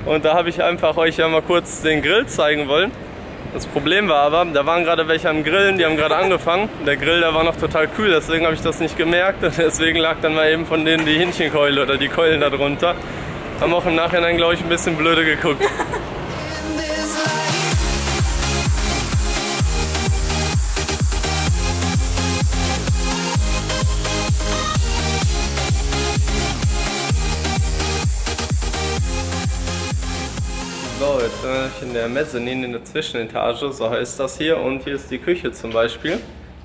Und da habe ich einfach euch ja mal kurz den Grill zeigen wollen. Das Problem war aber, da waren gerade welche am Grillen, die haben gerade angefangen. Der Grill, der war noch total kühl, deswegen habe ich das nicht gemerkt. Und deswegen lag dann mal eben von denen die Hähnchenkeule oder die Keulen da drunter. Haben auch im Nachhinein, glaube ich, ein bisschen blöde geguckt. So, jetzt sind wir in der Mezzanine in der Zwischenetage, so heißt das hier, und hier ist die Küche zum Beispiel.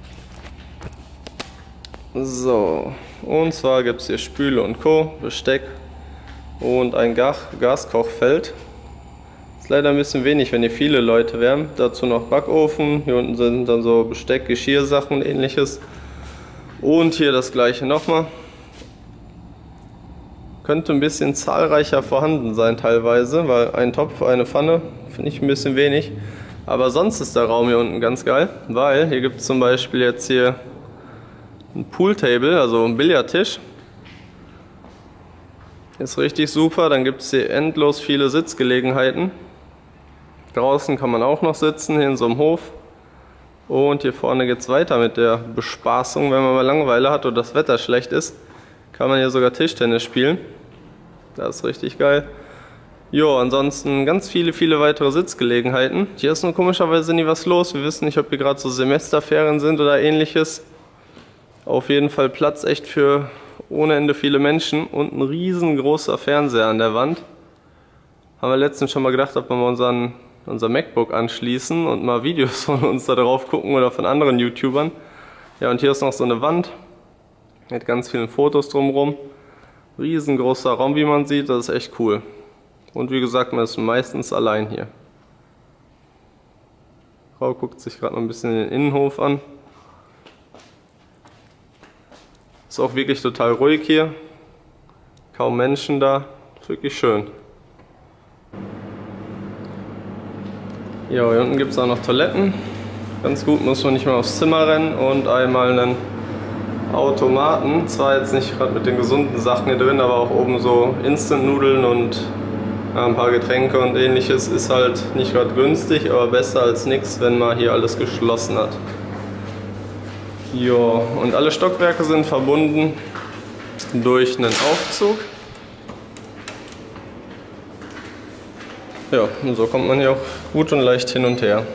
So, und zwar gibt es hier Spüle und Co., Besteck und ein Gaskochfeld. Ist leider ein bisschen wenig, wenn hier viele Leute wären. Dazu noch Backofen, hier unten sind dann so Besteck, Geschirrsachen und ähnliches. Und hier das gleiche nochmal. Könnte ein bisschen zahlreicher vorhanden sein teilweise, weil ein Topf, eine Pfanne finde ich ein bisschen wenig. Aber sonst ist der Raum hier unten ganz geil, weil hier gibt es zum Beispiel jetzt hier ein Pooltable, also ein Billardtisch. Ist richtig super, dann gibt es hier endlos viele Sitzgelegenheiten. Draußen kann man auch noch sitzen, hier in so einem Hof. Und hier vorne geht es weiter mit der Bespaßung, wenn man mal Langeweile hat oder das Wetter schlecht ist. Kann man hier sogar Tischtennis spielen. Das ist richtig geil. Jo, ansonsten ganz viele weitere Sitzgelegenheiten. Hier ist nur komischerweise nie was los. Wir wissen nicht, ob hier gerade so Semesterferien sind oder ähnliches. Auf jeden Fall Platz echt für ohne Ende viele Menschen und ein riesengroßer Fernseher an der Wand. Haben wir letztens schon mal gedacht, ob wir mal unser MacBook anschließen und mal Videos von uns da drauf gucken oder von anderen YouTubern. Ja, und hier ist noch so eine Wand mit ganz vielen Fotos drumherum. Riesengroßer Raum, wie man sieht, das ist echt cool. Und wie gesagt, man ist meistens allein hier. Die Frau guckt sich gerade noch ein bisschen den Innenhof an. Ist auch wirklich total ruhig hier. Kaum Menschen da. Ist wirklich schön. Ja, hier unten gibt es auch noch Toiletten. Ganz gut, muss man nicht mehr aufs Zimmer rennen und einmal einen Automaten, zwar jetzt nicht gerade mit den gesunden Sachen hier drin, aber auch oben so Instant-Nudeln und ein paar Getränke und ähnliches ist halt nicht gerade günstig, aber besser als nichts, wenn man hier alles geschlossen hat. Jo, und alle Stockwerke sind verbunden durch einen Aufzug. Ja, und so kommt man hier auch gut und leicht hin und her.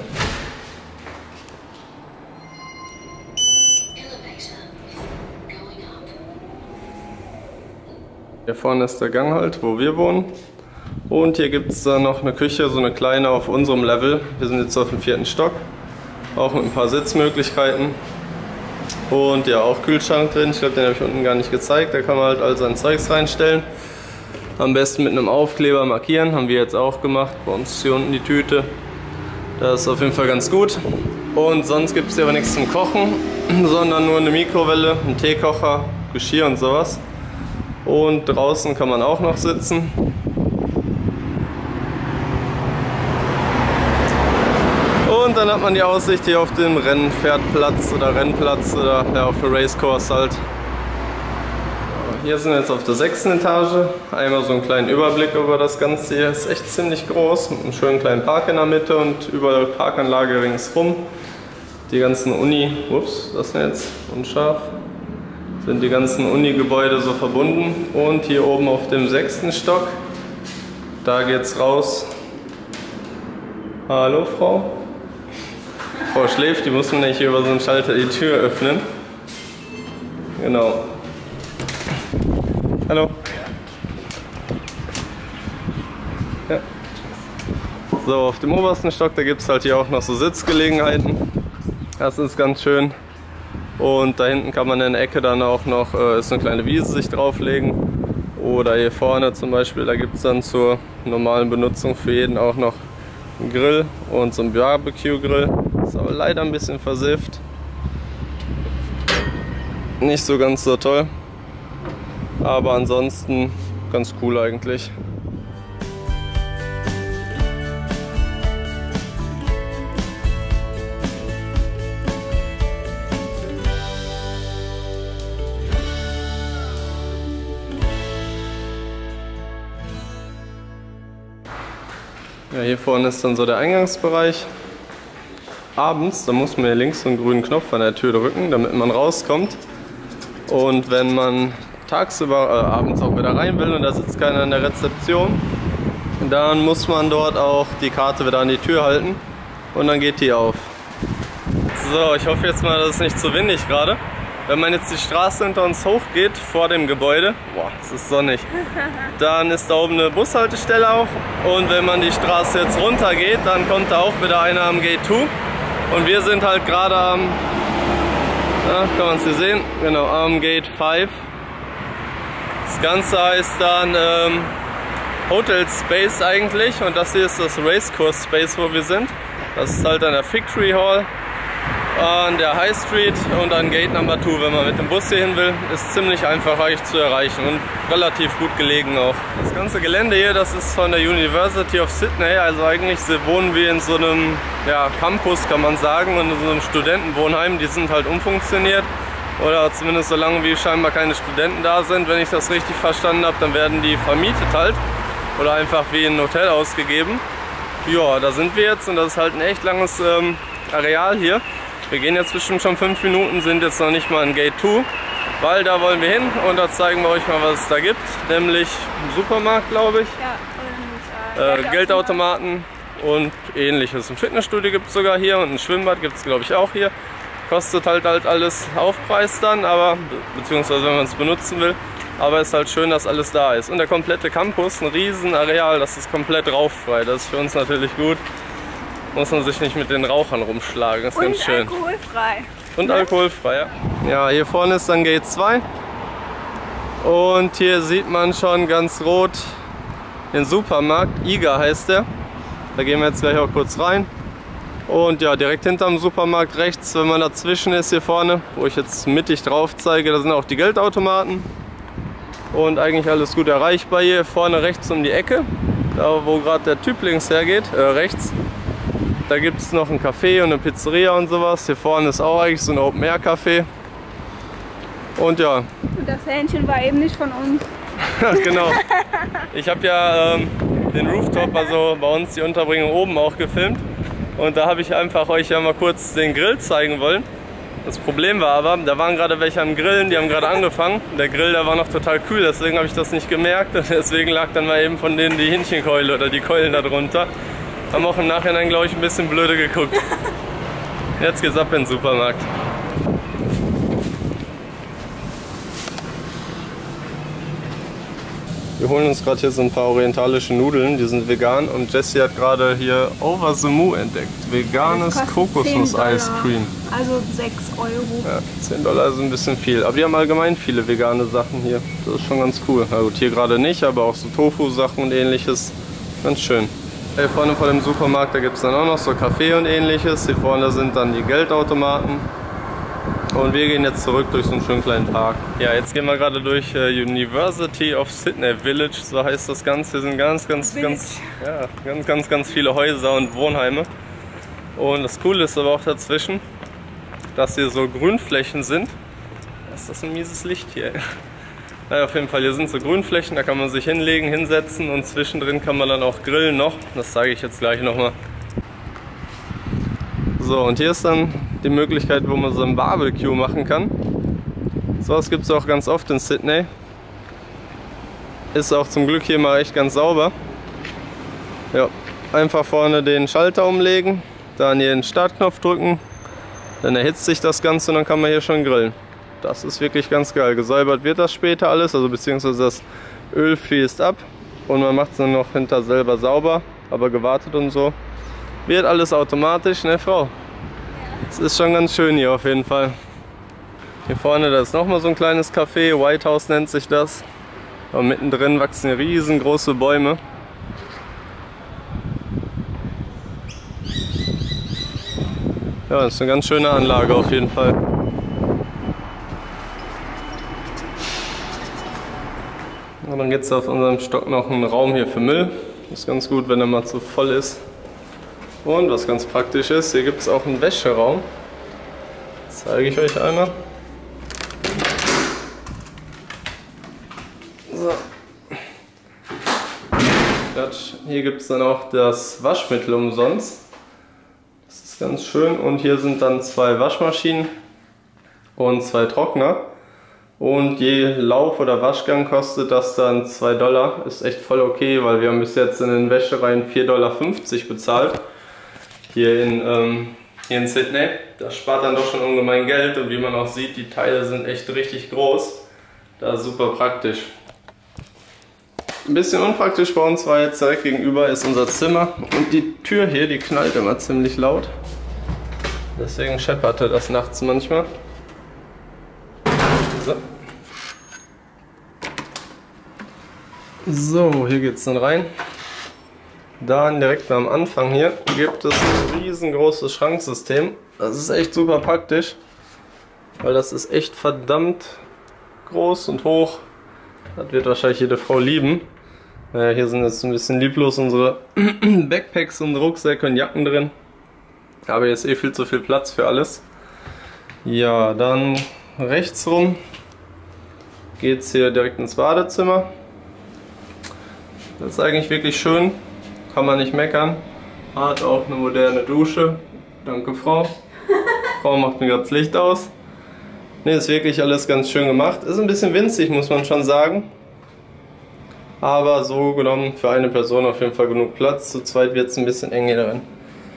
Hier vorne ist der Gang halt, wo wir wohnen. Und hier gibt es dann noch eine Küche, so eine kleine auf unserem Level. Wir sind jetzt auf dem 4. Stock. Auch mit ein paar Sitzmöglichkeiten. Und ja, auch Kühlschrank drin. Ich glaube, den habe ich unten gar nicht gezeigt. Da kann man halt all sein Zeugs reinstellen. Am besten mit einem Aufkleber markieren. Haben wir jetzt auch gemacht. Bei uns ist hier unten die Tüte. Das ist auf jeden Fall ganz gut. Und sonst gibt es hier aber nichts zum Kochen, sondern nur eine Mikrowelle, einen Teekocher, Geschirr und sowas. Und draußen kann man auch noch sitzen. Und dann hat man die Aussicht hier auf den Rennpferdplatz oder Rennplatz oder ja, auf der Racecourse halt. Hier sind wir jetzt auf der 6. Etage. Einmal so einen kleinen Überblick über das Ganze hier. Ist echt ziemlich groß mit einem schönen kleinen Park in der Mitte und überall Parkanlage ringsrum. Die ganzen ups, das ist jetzt unscharf. Sind die ganzen Uni-Gebäude so verbunden. Und hier oben auf dem 6. Stock, da geht's raus. Hallo Frau. Frau schläft, die muss man nicht hier über so einen Schalter die Tür öffnen. Genau. Hallo. Ja. So, auf dem obersten Stock, da gibt es halt hier auch noch so Sitzgelegenheiten. Das ist ganz schön. Und da hinten kann man in der Ecke dann auch noch, ist eine kleine Wiese, sich drauflegen. Oder hier vorne zum Beispiel, da gibt es dann zur normalen Benutzung für jeden auch noch einen Grill und so einen Barbecue-Grill. Ist aber leider ein bisschen versifft. Nicht so ganz so toll. Aber ansonsten ganz cool eigentlich. Ja, hier vorne ist dann so der Eingangsbereich. Abends, da muss man hier links so einen grünen Knopf an der Tür drücken, damit man rauskommt. Und wenn man tagsüber, abends auch wieder rein will und da sitzt keiner in der Rezeption, dann muss man dort auch die Karte wieder an die Tür halten und dann geht die auf. So, ich hoffe jetzt mal, dass es nicht zu windig gerade. Wenn man jetzt die Straße hinter uns hochgeht, vor dem Gebäude, boah, es ist sonnig, dann ist da oben eine Bushaltestelle auch. Und wenn man die Straße jetzt runter geht, dann kommt da auch wieder einer am Gate 2. Und wir sind halt gerade am, kann man es hier sehen, genau, am Gate 5. Das Ganze heißt dann Hotel Space eigentlich und das hier ist das Racecourse Space, wo wir sind. Das ist halt an der Fig Tree Hall, an der High Street und an Gate Number 2, wenn man mit dem Bus hier hin will. Ist ziemlich einfach eigentlich zu erreichen und relativ gut gelegen auch. Das ganze Gelände hier, das ist von der University of Sydney, also eigentlich wohnen wir in so einem Campus, kann man sagen, und in so einem Studentenwohnheim. Die sind halt umfunktioniert oder zumindest solange wie scheinbar keine Studenten da sind. Wenn ich das richtig verstanden habe, dann werden die vermietet halt oder einfach wie ein Hotel ausgegeben. Ja, da sind wir jetzt und das ist halt ein echt langes Areal hier. Wir gehen jetzt bestimmt schon 5 Minuten, sind jetzt noch nicht mal in Gate 2, weil da wollen wir hin und da zeigen wir euch mal, was es da gibt. Nämlich einen Supermarkt, glaube ich, ja, und Geldautomaten und ähnliches. Ein Fitnessstudio gibt es sogar hier und ein Schwimmbad gibt es, glaube ich, auch hier. Kostet halt alles Aufpreis dann, aber beziehungsweise wenn man es benutzen will. Aber es ist halt schön, dass alles da ist. Und der komplette Campus, ein riesen Areal, das ist komplett rauchfrei. Das ist für uns natürlich gut. Muss man sich nicht mit den Rauchern rumschlagen, das ist ganz schön. Und alkoholfrei. Und alkoholfrei, ja. Ja, hier vorne ist dann Gate 2. Und hier sieht man schon ganz rot den Supermarkt. IGA heißt der. Da gehen wir jetzt gleich auch kurz rein. Und ja, direkt hinterm Supermarkt rechts, wenn man dazwischen ist hier vorne, wo ich jetzt mittig drauf zeige, da sind auch die Geldautomaten. Und eigentlich alles gut erreichbar hier. Vorne rechts um die Ecke, da wo gerade der Typ links hergeht, rechts. Da gibt es noch ein Café und eine Pizzeria und sowas. Hier vorne ist auch eigentlich so ein Open-Air-Café. Und ja. Und das Hähnchen war eben nicht von uns. Genau. Ich habe ja den Rooftop, also bei uns die Unterbringung oben auch gefilmt. Und da habe ich einfach euch ja mal kurz den Grill zeigen wollen. Das Problem war aber, da waren gerade welche am Grillen, die haben gerade angefangen. Der Grill, der war noch total kühl, deswegen habe ich das nicht gemerkt. Und deswegen lag dann mal eben von denen die Hähnchenkeule oder die Keulen da drunter. Haben auch im Nachhinein, glaube ich, ein bisschen blöde geguckt. Jetzt geht's ab in den Supermarkt. Wir holen uns gerade hier so ein paar orientalische Nudeln, die sind vegan und Jessie hat gerade hier Over the Moo entdeckt. Veganes Kokosnuss-Ice Cream. Also 6 €. Ja, 10 $ ist ein bisschen viel, aber die haben allgemein viele vegane Sachen hier. Das ist schon ganz cool. Na gut, hier gerade nicht, aber auch so Tofu-Sachen und ähnliches. Ganz schön. Hier vorne vor dem Supermarkt, da gibt es dann auch noch so Kaffee und ähnliches. Hier vorne sind dann die Geldautomaten. Und wir gehen jetzt zurück durch so einen schönen kleinen Park. Ja, jetzt gehen wir gerade durch University of Sydney Village, so heißt das Ganze. Hier sind ganz viele Häuser und Wohnheime. Und das Coole ist aber auch dazwischen, dass hier so Grünflächen sind. Ist das ein mieses Licht hier? Naja, auf jeden Fall, hier sind so Grünflächen, da kann man sich hinlegen, hinsetzen und zwischendrin kann man dann auch grillen noch. Das zeige ich jetzt gleich nochmal. So, und hier ist dann die Möglichkeit, wo man so ein Barbecue machen kann. Sowas gibt es auch ganz oft in Sydney. Ist auch zum Glück hier mal echt ganz sauber. Ja, einfach vorne den Schalter umlegen, dann hier den Startknopf drücken, dann erhitzt sich das Ganze und dann kann man hier schon grillen. Das ist wirklich ganz geil. Gesäubert wird das später alles, also beziehungsweise das Öl fließt ab und man macht es dann noch hinter selber sauber, aber gewartet und so. Wird alles automatisch, ne Frau? Es ist schon ganz schön hier auf jeden Fall. Hier vorne, da ist nochmal so ein kleines Café, White House nennt sich das. Und mittendrin wachsen riesengroße Bäume. Ja, das ist eine ganz schöne Anlage auf jeden Fall. Und dann gibt es auf unserem Stock noch einen Raum hier für Müll. Das ist ganz gut, wenn er mal zu voll ist. Und was ganz praktisch ist, hier gibt es auch einen Wäscheraum. Das zeige ich euch einmal. So. Hier gibt es dann auch das Waschmittel umsonst. Das ist ganz schön. Und hier sind dann 2 Waschmaschinen und 2 Trockner. Und je Lauf- oder Waschgang kostet das dann $2. Ist echt voll okay, weil wir haben bis jetzt in den Wäschereien $4,50 bezahlt. Hier in Sydney. Das spart dann doch schon ungemein Geld. Und wie man auch sieht, die Teile sind echt richtig groß. Das ist super praktisch. Ein bisschen unpraktisch bei uns war jetzt direkt gegenüber ist unser Zimmer. Und die Tür hier, die knallt immer ziemlich laut. Deswegen schepperte das nachts manchmal. So, hier geht's dann rein. Dann direkt am Anfang hier gibt es ein riesengroßes Schranksystem. Das ist echt super praktisch, weil das ist echt verdammt groß und hoch. Das wird wahrscheinlich jede Frau lieben. Hier sind jetzt ein bisschen lieblos unsere Backpacks und Rucksäcke und Jacken drin. Aber hier ist eh viel zu viel Platz für alles. Ja, dann rechts rum geht es hier direkt ins Badezimmer. Das ist eigentlich wirklich schön, kann man nicht meckern. Hat auch eine moderne Dusche. Danke, Frau. Frau macht mir gerade das Licht aus. Ne, ist wirklich alles ganz schön gemacht. Ist ein bisschen winzig, muss man schon sagen. Aber so genommen für eine Person auf jeden Fall genug Platz. Zu zweit wird es ein bisschen eng hier drin.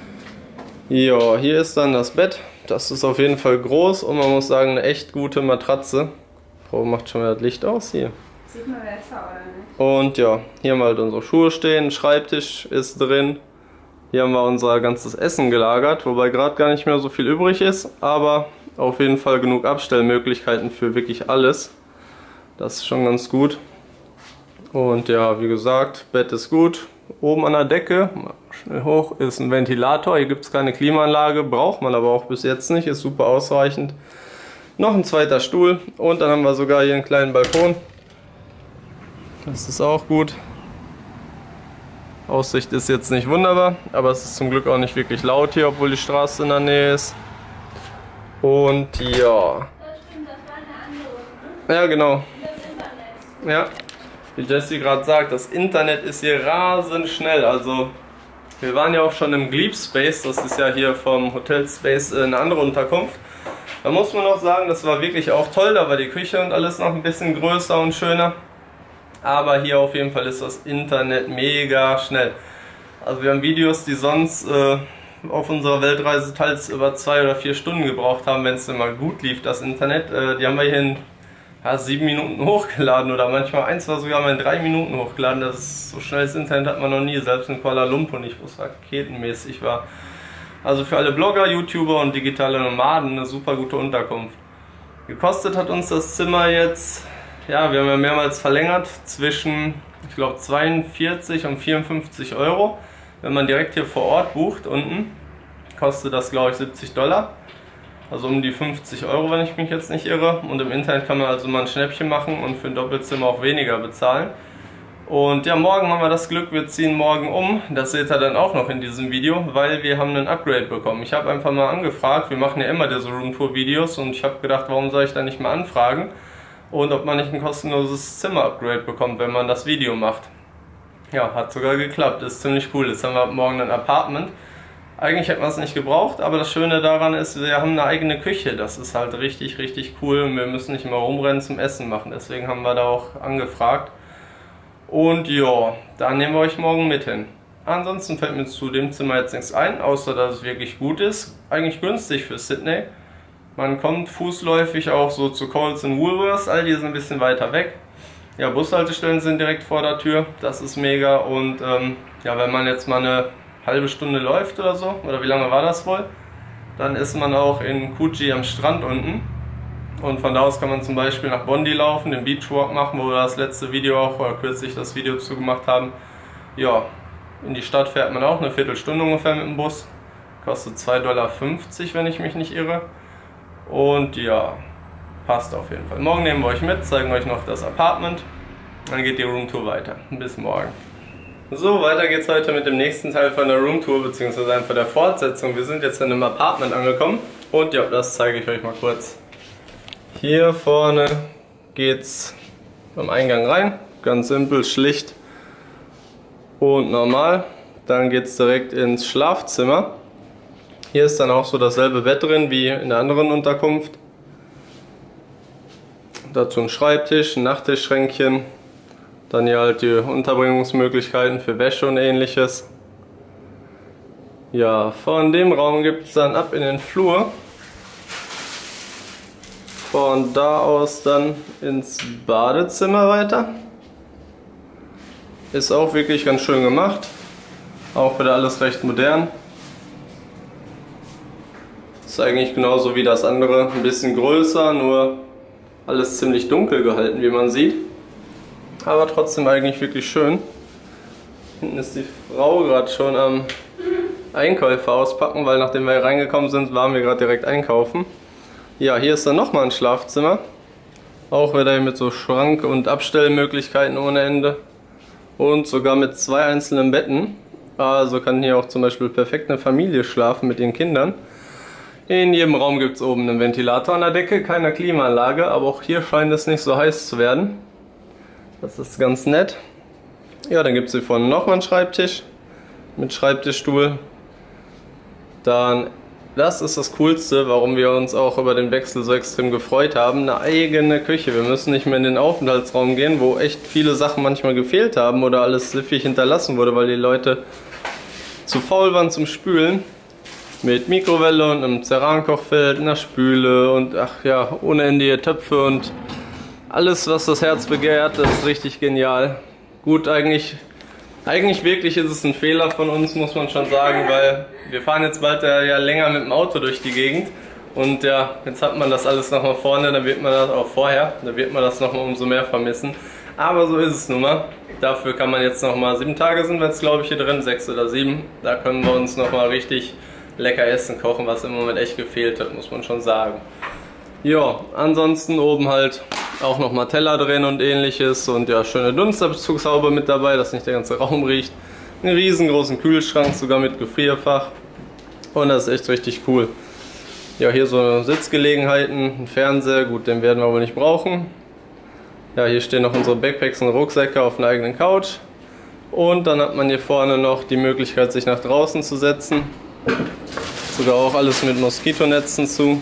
Ja, hier ist dann das Bett. Das ist auf jeden Fall groß und man muss sagen, eine echt gute Matratze. Frau macht schon mal das Licht aus hier. Sieht man besser, oder nicht? Und ja, hier haben wir halt unsere Schuhe stehen, ein Schreibtisch ist drin. Hier haben wir unser ganzes Essen gelagert, wobei gerade gar nicht mehr so viel übrig ist, aber auf jeden Fall genug Abstellmöglichkeiten für wirklich alles. Das ist schon ganz gut. Und ja, wie gesagt, Bett ist gut. Oben an der Decke, schnell hoch, ist ein Ventilator. Hier gibt es keine Klimaanlage, braucht man aber auch bis jetzt nicht, ist super ausreichend. Noch ein zweiter Stuhl und dann haben wir sogar hier einen kleinen Balkon. Das ist auch gut. Aussicht ist jetzt nicht wunderbar, aber es ist zum Glück auch nicht wirklich laut hier, obwohl die Straße in der Nähe ist. Und ja. Das stimmt, das war eine andere, ne? Ja, genau. Das Internet. Ja, wie Jessie gerade sagt, das Internet ist hier rasend schnell. Also, wir waren ja auch schon im Glebe Space, das ist ja hier vom Hotel Space eine andere Unterkunft. Da muss man auch sagen, das war wirklich auch toll, da war die Küche und alles noch ein bisschen größer und schöner. Aber hier auf jeden Fall ist das Internet mega schnell. Also wir haben Videos, die sonst auf unserer Weltreise teils über 2 oder 4 Stunden gebraucht haben, wenn es immer gut lief, das Internet. Die haben wir hier in 7 Minuten hochgeladen oder manchmal eins war sogar mal in 3 Minuten hochgeladen. Das ist, so schnelles Internet hat man noch nie, selbst in Kuala Lumpur nicht, wo es raketenmäßig war. Also für alle Blogger, YouTuber und digitale Nomaden eine super gute Unterkunft. Gekostet hat uns das Zimmer jetzt, ja, wir haben ja mehrmals verlängert, zwischen, ich glaube, 42 und 54 Euro. Wenn man direkt hier vor Ort bucht, unten, kostet das, glaube ich, $70. Also um die 50 Euro, wenn ich mich jetzt nicht irre. Und im Internet kann man also mal ein Schnäppchen machen und für ein Doppelzimmer auch weniger bezahlen. Und ja, morgen haben wir das Glück, wir ziehen morgen um. Das seht ihr dann auch noch in diesem Video, weil wir haben einen Upgrade bekommen. Ich habe einfach mal angefragt, wir machen ja immer diese Roomtour-Videos und ich habe gedacht, warum soll ich da nicht mal anfragen? Und ob man nicht ein kostenloses Zimmer-Upgrade bekommt, wenn man das Video macht. Ja, hat sogar geklappt, ist ziemlich cool. Jetzt haben wir ab morgen ein Apartment. Eigentlich hätten wir es nicht gebraucht, aber das Schöne daran ist, wir haben eine eigene Küche. Das ist halt richtig, richtig cool und wir müssen nicht immer rumrennen zum Essen machen. Deswegen haben wir da auch angefragt. Und ja, da nehmen wir euch morgen mit hin. Ansonsten fällt mir zu dem Zimmer jetzt nichts ein, außer dass es wirklich gut ist. Eigentlich günstig für Sydney. Man kommt fußläufig auch so zu Coles und Woolworths, all die sind ein bisschen weiter weg. Ja, Bushaltestellen sind direkt vor der Tür, das ist mega. Und ja, wenn man jetzt mal eine halbe Stunde läuft oder so, oder wie lange war das wohl, dann ist man auch in Coogee am Strand unten. Und von da aus kann man zum Beispiel nach Bondi laufen, den Beachwalk machen, wo wir das letzte Video auch, oder kürzlich das Video zugemacht haben. Ja, in die Stadt fährt man auch eine Viertelstunde ungefähr mit dem Bus. Kostet $2,50, wenn ich mich nicht irre. Und ja, passt auf jeden Fall. Morgen nehmen wir euch mit, zeigen euch noch das Apartment. Dann geht die Roomtour weiter. Bis morgen. So, weiter geht's heute mit dem nächsten Teil von der Roomtour, beziehungsweise einfach der Fortsetzung. Wir sind jetzt in einem Apartment angekommen. Und ja, das zeige ich euch mal kurz. Hier vorne geht's am Eingang rein. Ganz simpel, schlicht. und normal. Dann geht es direkt ins Schlafzimmer. Hier ist dann auch so dasselbe Bett drin wie in der anderen Unterkunft. Dazu ein Schreibtisch, ein Nachttischschränkchen. Dann hier halt die Unterbringungsmöglichkeiten für Wäsche und ähnliches. Ja, von dem Raum gibt es dann ab in den Flur. Von da aus dann ins Badezimmer weiter. Ist auch wirklich ganz schön gemacht. Auch wieder alles recht modern. Ist eigentlich genauso wie das andere, ein bisschen größer, nur alles ziemlich dunkel gehalten, wie man sieht. Aber trotzdem eigentlich wirklich schön. Hinten ist die Frau gerade schon am Einkäufe auspacken, weil nachdem wir hier reingekommen sind, waren wir gerade direkt einkaufen. Ja, hier ist dann nochmal ein Schlafzimmer. Auch wieder mit so Schrank- und Abstellmöglichkeiten ohne Ende. Und sogar mit 2 einzelnen Betten. Also kann hier auch zum Beispiel perfekt eine Familie schlafen mit ihren Kindern. In jedem Raum gibt es oben einen Ventilator an der Decke, keine Klimaanlage, aber auch hier scheint es nicht so heiß zu werden. Das ist ganz nett. Ja, dann gibt es hier vorne nochmal einen Schreibtisch mit Schreibtischstuhl. Dann, das ist das Coolste, warum wir uns auch über den Wechsel so extrem gefreut haben, eine eigene Küche. Wir müssen nicht mehr in den Aufenthaltsraum gehen, wo echt viele Sachen manchmal gefehlt haben oder alles siffig hinterlassen wurde, weil die Leute zu faul waren zum Spülen. Mit Mikrowelle und einem Cerankochfeld, einer Spüle und ach ja, unendliche Töpfe und alles, was das Herz begehrt. Das ist richtig genial. Gut, eigentlich wirklich ist es ein Fehler von uns, muss man schon sagen, weil wir fahren jetzt bald ja länger mit dem Auto durch die Gegend und ja, jetzt hat man das alles nochmal vorne, dann wird man das auch vorher, dann wird man das nochmal umso mehr vermissen. Aber so ist es nun mal. Dafür kann man jetzt nochmal 7 Tage sind wir jetzt glaube ich hier drin, 6 oder 7. Da können wir uns nochmal richtig lecker Essen kochen, was im Moment echt gefehlt hat, muss man schon sagen. Ja, ansonsten oben halt auch nochmal Teller drin und ähnliches und ja, schöne Dunstabzugshaube mit dabei, dass nicht der ganze Raum riecht. Einen riesengroßen Kühlschrank, sogar mit Gefrierfach und das ist echt richtig cool. Ja, hier so Sitzgelegenheiten, ein Fernseher, gut, den werden wir wohl nicht brauchen. Ja, hier stehen noch unsere Backpacks und Rucksäcke auf einer eigenen Couch und dann hat man hier vorne noch die Möglichkeit, sich nach draußen zu setzen. Sogar auch alles mit Moskitonetzen zu.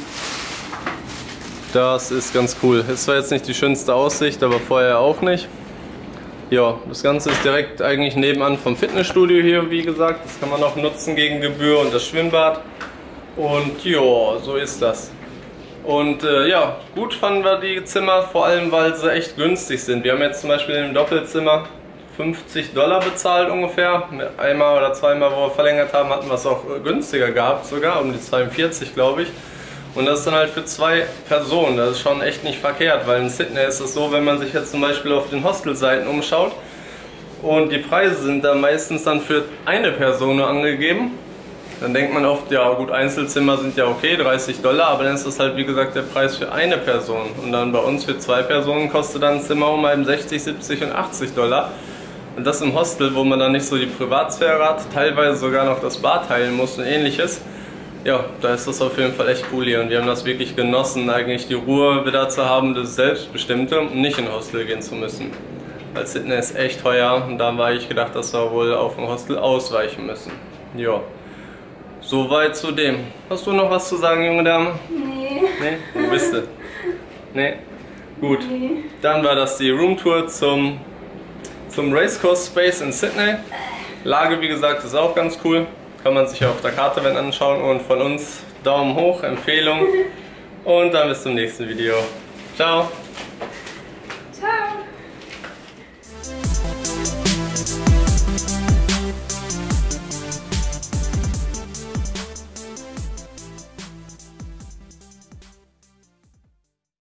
Das ist ganz cool. Ist zwar jetzt nicht die schönste Aussicht, aber vorher auch nicht. Ja, das Ganze ist direkt eigentlich nebenan vom Fitnessstudio hier, wie gesagt. Das kann man auch nutzen gegen Gebühr und das Schwimmbad. Und ja, so ist das. Und ja, gut fanden wir die Zimmer, vor allem weil sie echt günstig sind. Wir haben jetzt zum Beispiel im Doppelzimmer $50 bezahlt ungefähr. Einmal oder zweimal, wo wir verlängert haben, hatten wir es auch günstiger gehabt, sogar um die 42, glaube ich. Und das ist dann halt für 2 Personen. Das ist schon echt nicht verkehrt, weil in Sydney ist es so, wenn man sich jetzt zum Beispiel auf den Hostelseiten umschaut und die Preise sind da meistens dann für eine Person nur angegeben. Dann denkt man oft, ja gut, Einzelzimmer sind ja okay, $30, aber dann ist das halt wie gesagt der Preis für eine Person. Und dann bei uns für 2 Personen kostet dann ein Zimmer um einen 60, 70 und $80. Und das im Hostel, wo man dann nicht so die Privatsphäre hat, teilweise sogar noch das Bad teilen muss und ähnliches. Ja, da ist das auf jeden Fall echt cool hier und wir haben das wirklich genossen, eigentlich die Ruhe wieder zu haben, das Selbstbestimmte und nicht in ein Hostel gehen zu müssen. Weil Sydney ist echt teuer und da war ich gedacht, dass wir wohl auf ein Hostel ausweichen müssen. Ja, soweit zu dem. Hast du noch was zu sagen, junge Dame? Nee. Nee? Wo bist du? Nee? Gut. Nee. Dann war das die Roomtour zum Racecourse Space in Sydney. Lage, wie gesagt, ist auch ganz cool. Kann man sich auf der Karte anschauen und von uns Daumen hoch, Empfehlung und dann bis zum nächsten Video. Ciao!